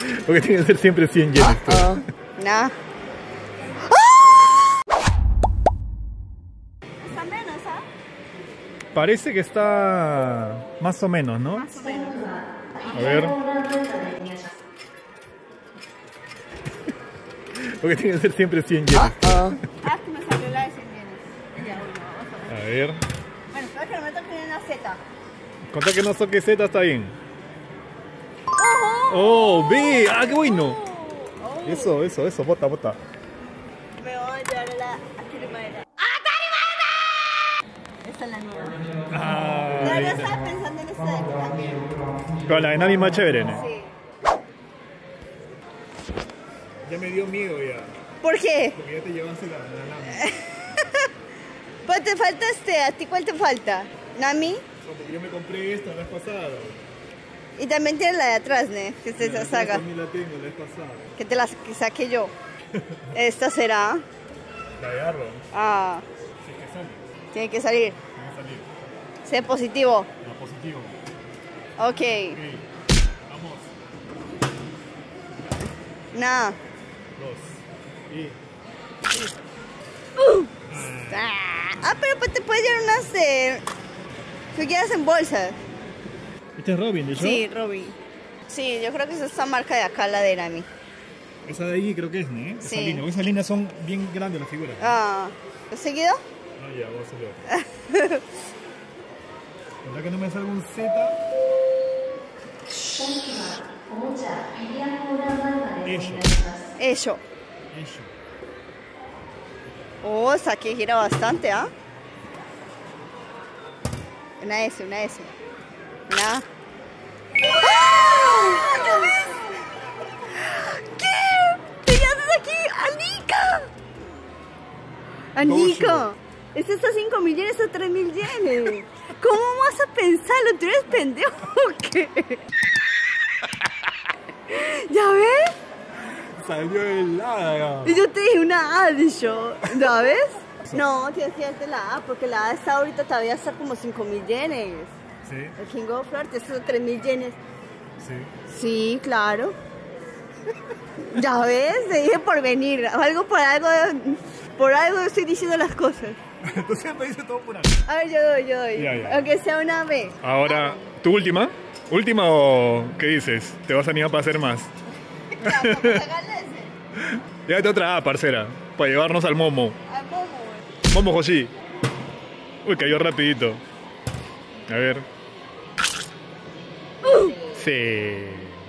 Porque tiene que ser siempre 100 yenes. Nah. Está menos, ¿ah? Parece que está más o menos, ¿no? Más o menos. A ver. Porque tiene que ser siempre 100 yenes. Ah, que me salió la de 100 yenes. Ya, bueno, vamos a ver. A ver. Bueno, espero que no me toque una Z. Conta que no toque Z, está bien. ¡Oh! ¡Ve! ¡Ah, qué bueno! Oh. Eso, bota. Me voy a llevar a la Akirimaera. Esta es la nueva. La verdad estaba pensando en esta de aquí también. Con la de Nami más chévere, ¿no? Sí. Ya me dio miedo ya. ¿Por qué? Porque ya te llevaste la Nami. Pues te falta ¿a ti cuál te falta? ¿Nami? No, porque yo me compré esta la vez pasada. Y también tienes la de atrás, ¿no? Que es esa saga. También la tengo la vez pasada. Que te la saqué yo. ¿Esta será? La de Arrow. Ah, Sí, que sale. tiene que salir. Va a salir. Sé positivo. La positivo. Ok. Ok. Vamos. Nada. 2. Y. Pero pues te puedes llevar unas figuras en bolsas. ¿Este es Robin, de hecho? Sí, Robin. Sí, yo creo que es esta marca de acá, la de Nami. Esa de ahí creo que es, ¿no? Esa Sí. línea. Esas líneas son bien grandes las figuras. Ah, ¿has seguido? Ah, ya, vamos a hacerlo. ¿Verdad que no me salga un Z? Eso. Oh, esa que gira bastante, ¿ah? Una S. Una. ¿Qué? ¿Qué haces aquí? ¡Anika! Este está a 5.000 yenes a 3.000 yenes. ¿Cómo vas a pensarlo? ¿Tú eres pendejo o qué? ¿Ya ves? Salió helada. Y yo te dije una A, dicho. ¿Ya ves? No, tienes que darte la A, porque la A está ahorita todavía está como 5.000 yenes. Sí, El King of Flowers está a 3.000 yenes. sí. Sí, claro. ¿Ya ves? Te dije por venir. Por algo estoy diciendo las cosas. Entonces me dice todo por ahí. A ver, yo doy. Ya. Aunque sea una B. Ahora, ¿tu última? ¿Última o qué dices? ¿Te vas a animar para hacer más? Ya, vamos a sacarle ese. Llévate otra A, parcera, para llevarnos al Momo. Al Momo, güey. Momo Hoshi. Uy, cayó rapidito. A ver. Sí.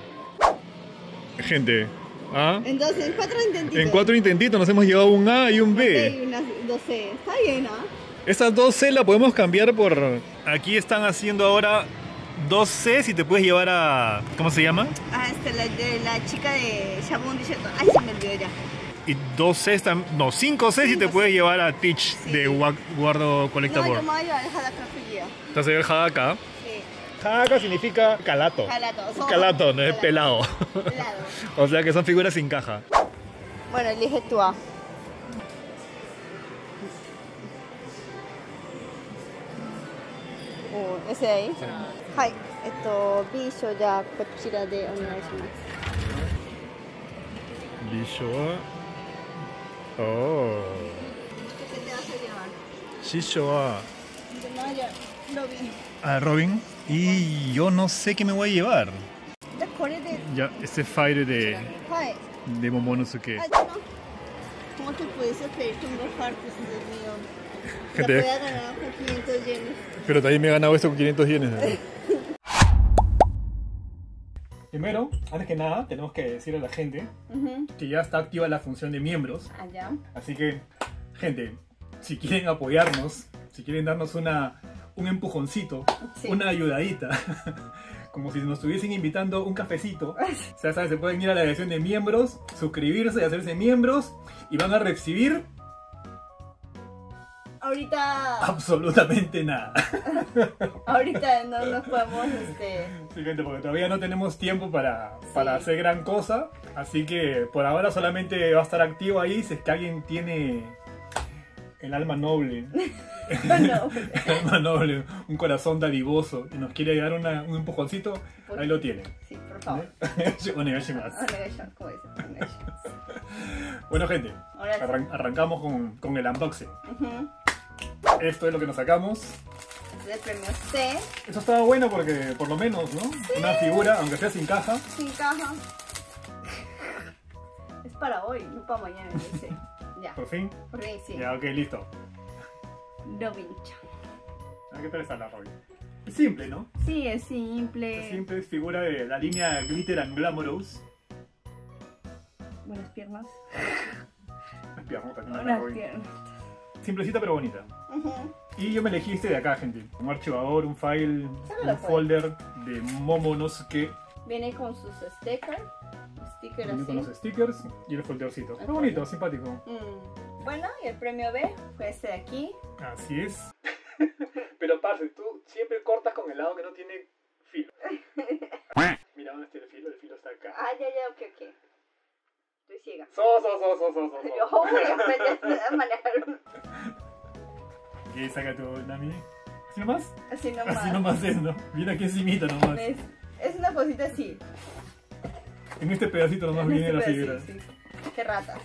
Gente, ¿ah? Entonces, en 4 intentitos. En 4 intentitos nos hemos llevado un A y un B. Y unas 12. Está bien, ¿ah? Estas 2 C la podemos cambiar por... Aquí están haciendo ahora 2 C si te puedes llevar a... ¿Cómo se llama? Ah, de la chica de Shaboon diciendo. Ay, se me olvidó ya. Y 2 C están... No, 5 C si te puedes llevar a Teach de Guardo Collecta No, yo Board. me voy a llevar a la cafetería. Entonces el Hadaka. Sí. Hadaka significa calato. Calato, no es pelado. Pelado. O sea que son figuras sin caja. Bueno, elige tu A. Ese de ahí. Hi. B 所じゃあこちらでお願いします。 Bishoa. Oh. ¿Qué te vas a llevar? Shishoa. Te voy a llevar Robin. A Robin. Y yo no sé qué me voy a llevar. じゃあこれで。 Ya, este fire はい。 de Momonosuke. Ay, no. ¿Cómo te pudiste pedir tu partes, Dios mío? Te Gente. podía ganar con 500 yenes. Pero también me he ganado esto con 500 yenes. Primero, antes que nada, tenemos que decirle a la gente que ya está activa la función de miembros. Allá. Así que, gente, si quieren apoyarnos, si quieren darnos un empujoncito, Sí. una ayudadita, como si nos estuviesen invitando un cafecito, o sea, ¿sabes? Se pueden ir a la dirección de miembros, suscribirse y hacerse miembros, y van a recibir Ahorita absolutamente nada. no nos podemos Sí, gente, porque todavía no tenemos tiempo para hacer gran cosa, así que por ahora solamente va a estar activo ahí si es que alguien tiene el alma noble. No. El alma noble, un corazón dadivoso y nos quiere dar un empujoncito, ahí lo tiene. Sí, por favor. Onegashimasu. Onegaishimasu, ¿cómo dice? Onegaishimasu. Bueno, gente, Ahora sí. arrancamos con el unboxing. Ujú. Esto es lo que nos sacamos. Este es el premio C. Eso estaba bueno porque, por lo menos, ¿no? Sí. Una figura, aunque sea sin caja. Sin caja. Es para hoy, no para mañana, yo sé. Ya. Por fin. Por fin, sí. Ya, ok, listo. Robin-chan. ¿Qué tal está la Robin? Es simple, ¿no? Sí, es simple. Es simple, es figura de la línea Glitter and Glamorous. Buenas piernas. Las piernas también la Buenas Robin. piernas. Simplecita pero bonita. Ujú. Y yo me elegí este de acá, gente. Un archivador, un file, Sácalo, un pues. folder de Momonosuke. Viene con sus stickers. Sticker Viene así. con los stickers y el foldercito. Muy bonito, simpático. Bueno, y el premio B fue este de aquí. Así es. Pero parce, tú siempre cortas con el lado que no tiene filo. Mira dónde está el filo está acá. Ah, ya, ok. Estoy ciega. So. Yo voy a aprender a manejar. ¿Qué saca tu Nami? ¿Así nomás? Así nomás. Así nomás es, ¿no? Viene aquí encimita nomás. ¿Ves? Es una cosita así. En este pedacito nomás En viene este la figura. pedacito, sí. Qué rata.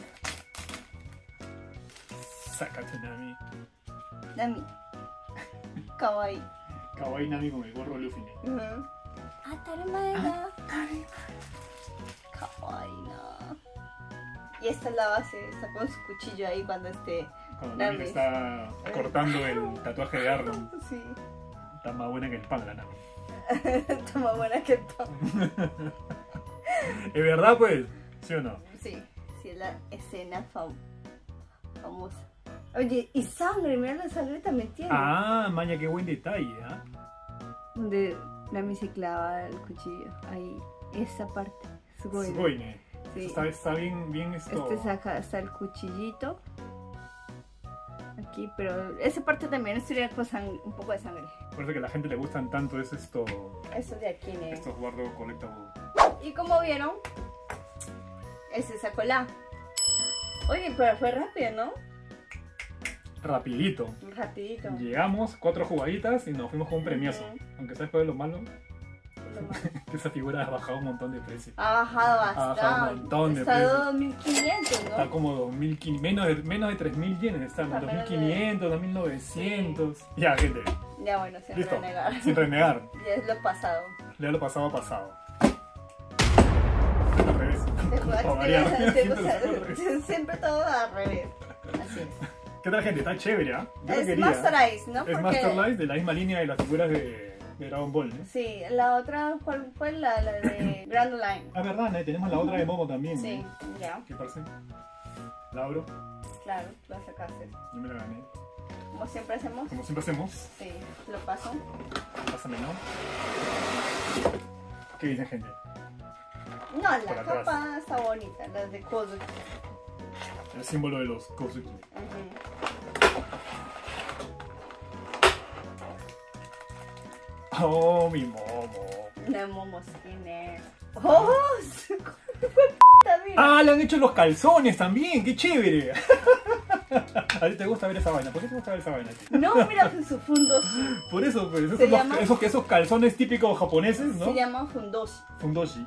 Saca tu Nami. Nami. Kawaii. Kawaii Nami con el gorro Luffy. Atarimae. Kawaii no. Y esta es la base. Está con su cuchillo ahí cuando esté. Cuando Nami. Nami está cortando el tatuaje de Arlong. Sí. Está más buena que el pan la Nami. Está más buena que todo. ¿Es verdad pues? ¿Sí o no? Sí, es la escena famosa. Oye, y sangre, mira la sangre también tiene. Ah, maña, qué buen detalle, ¿ah? Donde Nami se clava el cuchillo. Ahí, esa parte. Sugoi. Sugoine. Sí. Está bien esto. Este saca hasta el cuchillito. Aquí, pero esa parte también sería con un poco de sangre. Por eso que a la gente le gustan tanto es esto. Eso de aquí, ¿no? Estos guardo collectible. Y como vieron, ese sacó la. Oye, pero fue rápido, ¿no? Rapidito. Rapidito. Llegamos, 4 jugaditas y nos fuimos con un premiazo. Ujú. Aunque sabes cuál es lo malo, Lo malo. que esa figura ha bajado un montón de precio. Ha bajado bajado bastante. un montón de Está precios. 2500, Está ¿no? como 2.500, menos de 3.000 yenes están, Está menos de- 2.500, 2.900. Ya, gente, Ya bueno, sin listo, renegar. sin renegar. Ya es lo pasado. Ya lo pasado ha pasado. Al revés. Para variar. Siempre lo saco al revés. Siempre todo al revés. Así es. ¿Qué tal, gente? Está chévere, ¿ah? Yo lo Es quería. Master Ice, ¿no? Es Master Life de la misma línea de las figuras de Dragon Ball, ¿no? Sí, la otra, ¿cuál fue? La de Grand Line. Ah, verdad, ¿no? Tenemos la otra de Momo también. Sí, ¿no? ya, ¿Qué parece? La abro, claro, lo sacaste. yo me la gané. Como siempre hacemos. Como siempre hacemos, Sí, lo paso. pásame, ¿no? ¿Qué dicen, gente? No, Por la atrás. capa está bonita, la de Kozuki. El símbolo de los Kozuki. Oh, mi Momo. La Momoskin. ¡Oh! Mira. Ah, le han hecho los calzones también, qué chévere. ¿A ti te gusta ver esa vaina? ¿Por qué te gusta ver esa vaina? No, mira su fundoshi. Por eso, pues, Se llama- esos calzones típicos japoneses, ¿no? Se llama fundoshi. Fundoshi.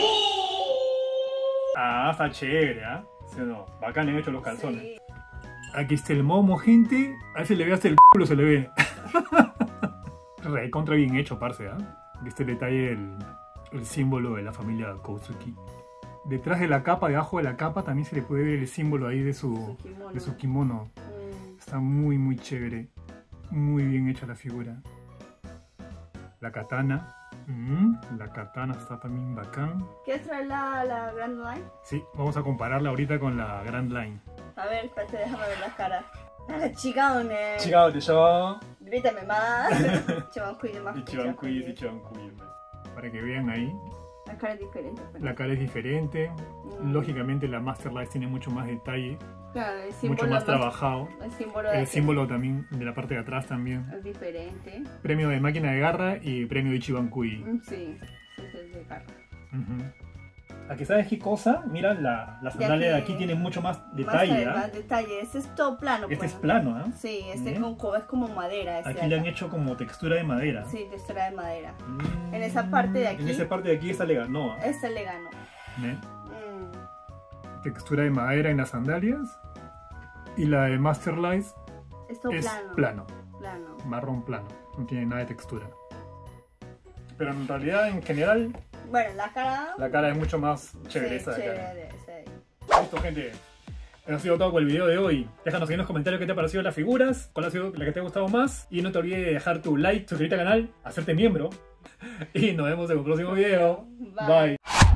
Ah, está chévere, ¿ah? ¿Sí o no? Bacán le han hecho los calzones. Sí. Aquí está el Momo, gente. A ver si le ve hasta el culo, se le ve. Recontra bien hecho, parce, ¿ah? Este detalle, el símbolo de la familia Kozuki. Detrás de la capa, debajo de la capa, también se le puede ver el símbolo ahí de su kimono. Está muy, muy chévere. Muy bien hecha la figura. La katana. La katana está también bacán. ¿Quieres traer la Grand Line? Sí, vamos a compararla ahorita con la Grand Line. A ver, espérate, déjame ver la cara. Ah, chigaone. Chigao de yo. Grítame más. Chibankuy más. Ichibankuy. Para que vean ahí. La cara es diferente. Pues. La cara es diferente. Lógicamente la Master Life tiene mucho más detalle. Claro, el símbolo Mucho más trabajado. El símbolo, de El aquí símbolo también de la parte de atrás también. es diferente. Premio de máquina de garra y premio de Ichibankuy. Sí, ese es de carro. a que sabes qué cosa, mira, la sandalia de aquí tiene mucho más detalle. Más detalle, este es todo plano. Este es plano, ¿eh? Sí, este es como madera. Aquí le han hecho como textura de madera. Sí, textura de madera. En esa parte de aquí. En esa parte de aquí esta le ganó. Esta le ganó. Textura de madera en las sandalias. Y la de Masterlight es plano. Marrón plano. No tiene nada de textura. Pero en realidad, en general... Bueno, la cara es mucho más chévere. Sí, chévere. Listo, gente. Eso ha sido todo por el video de hoy. Déjanos en los comentarios qué te ha parecido las figuras, cuál ha sido la que te ha gustado más. Y no te olvides de dejar tu like, suscribirte al canal, hacerte miembro. Y nos vemos en un próximo video. Bye.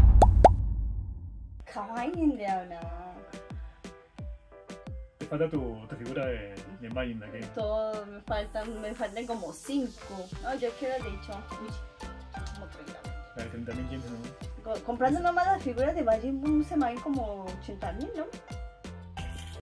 Te falta tu figura de Majin de aquí. Todo, me faltan como 5. No, yo quiero de hecho. Uy, como 30. La de 30.000, ¿no? Comprando nomás las figuras de Majin Buu se me van como 80.000, ¿no?